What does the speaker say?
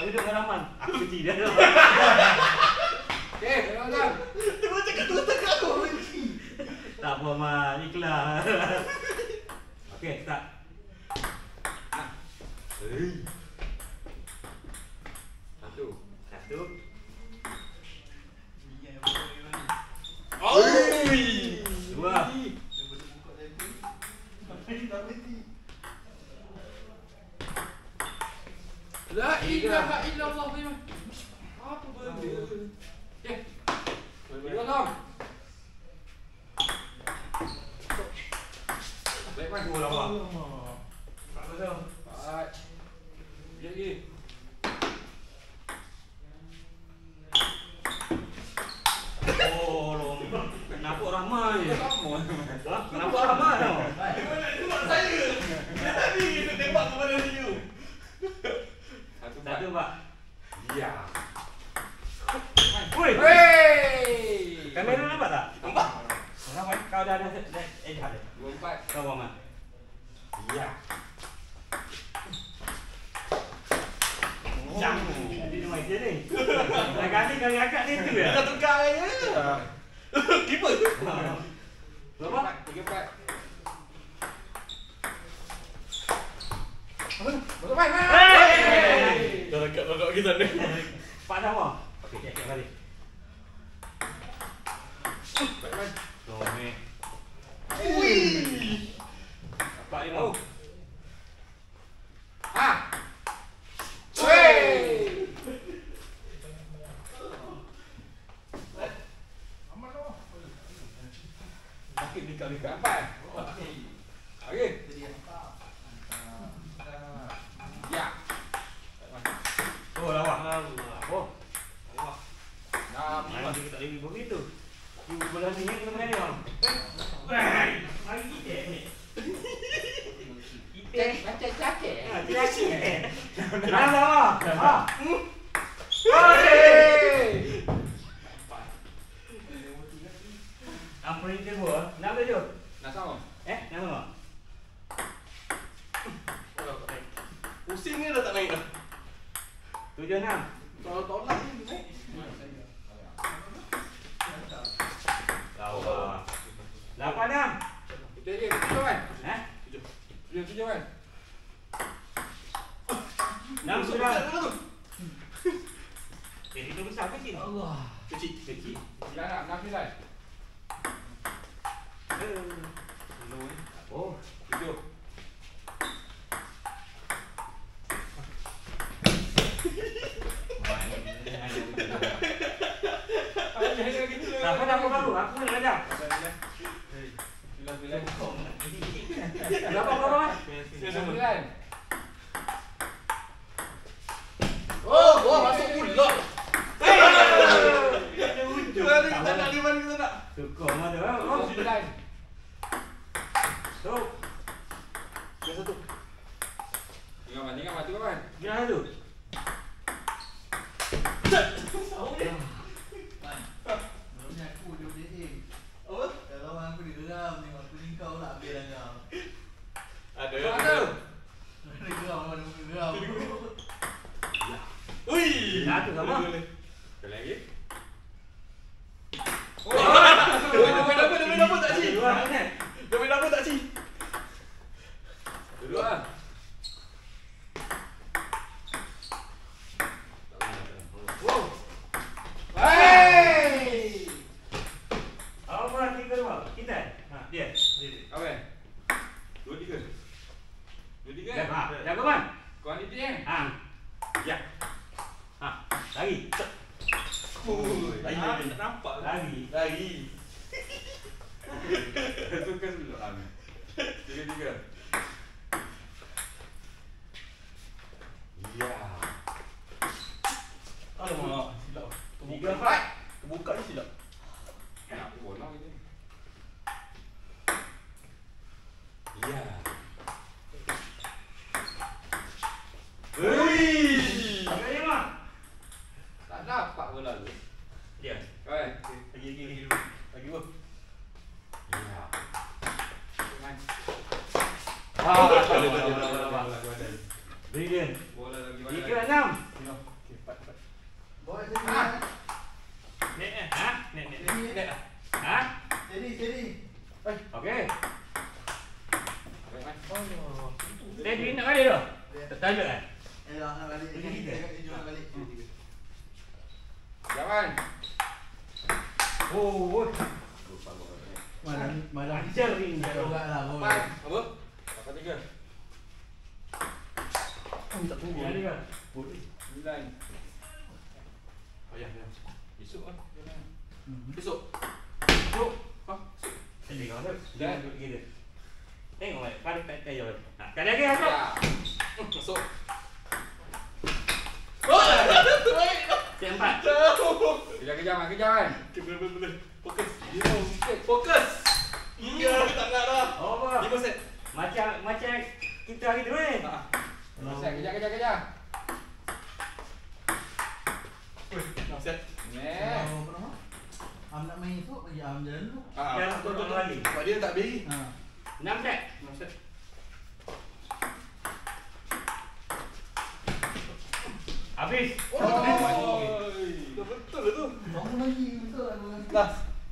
duduk Rahman. Aku benci dia. Okey, tengok. Tengok cakap tu tengok aku benci. Tak apa mah, ikhlas. Okey, start. Satu. Oi. Dua. La ilaha illallah. Apa benda? Okey. Dua long. Baik man. Dua lawan. Tak betul. Baik. Lagi. Oh, long. Kenapa Rahman je? Sama. Ha? Kenapa Rahman tau? Dia nak tembak saya. Dia tadi dia tembak kepada dia. Satu, Pak. Ya. Woi. Wey. Kamera nampak tak? Nampak? Rahman, kau dah ada edit dah. 24. Kau Rahman. Ya. Jam. Dia main dia ni. Kali kali agak dia tu ya. Dah tukar je. Keeper. Berapa? 34. Hey! Dah dekat duduk kita ni. Pak sama. Okey, cek balik. Baik man. Lome. Ui. Pak dia mau. Ah. Wey. Sakit dekat-dekat. Empat. Okey. Ya. Oh, lawak. Oh. Nah, Mana dia tak boleh begitu. Ibu bola ni yang kena dia. Wah, mari kita ni. Kita macam cakap. tidak. Dah. Ha. Hey. Apa ni dia buat? Nak apa dia? Nak sama? Nak apa? Pusing ni dah tak naik dah. 7-6. Tolak ni naik. Lawa. 8-6. Kita je, tujuh kan? Eh? Tujuh kan? 6-9. Itu besar kecil. Allah. Kecil. 9 nak, 6-9. Oh, 7. tak apa baru. Aku nak belajar. Berapa kau? 9. Oh, wah masuk pula. Ada wujud. Kita nak 5 kita nak. Tukar mana? Oh, 9. tu. Biasa tu. Tinggal man. Gimana tu? Ada. Mana? Ui. Satu sama. Sekali lagi. Dia main apa tak ci? Dua mana? Dia main apa tak ci? Dua. Wow. Hey! Apa tiga dua? Kita. Ha, dia. Apa? 2-3. 2-3. Ha, jaga man. Kuantiti kan? Ha. Ya. Ha, lagi. Lagi tak nampak. Lagi. Tukar dulu. 3-3. Ya. Alamak, silap. Tiga empat. Kebuka ni silap. Nak bola gitu. Ya. Hei. Lagi mah. Tak dapat bola tu. Dia. Kan? Lagi. Lagi apa? Ya. Kan? Brilliant. Bola lagi 3-6. Bawa sini. Nek eh. Ha? Nek. Nek lah. Ha? Sini. Okey. Baik, Mat. Oh. Steady nak kali tu. Tak ada kan? Dah nak balik. Jual balik. Jangan. Oh, Lupa gua. Malam ajar ni. juga lah. Empat. Apa? Apa tiga? Tak tunggu. Jadi kan? Sembilan. Oh ya, ya. Esok ah. Hmm. Esok. Tuh. Ah, Jadi kau tu. Dah. Duduk gitu. Tengok mai, pada kat kayu. Ha, kali lagi masuk. Ya. masuk. Oh, baik. Yang empat. Kejar, Mat. Kejar, kan? Boleh. Fokus. Sikit. Fokus. Iya, tak nak dah. Oh, apa? 5 set. Macam kita hari tu ni. Ha. Kejar. Weh, 6 set. Nek. Am nak main tu bagi Am jalan tu. Ah, Yang betul lagi. Sebab dia tak beri. Ha. 6 set. 6 set. Habis. Oh, betul lah tu. Bangun lagi betul lah. Last.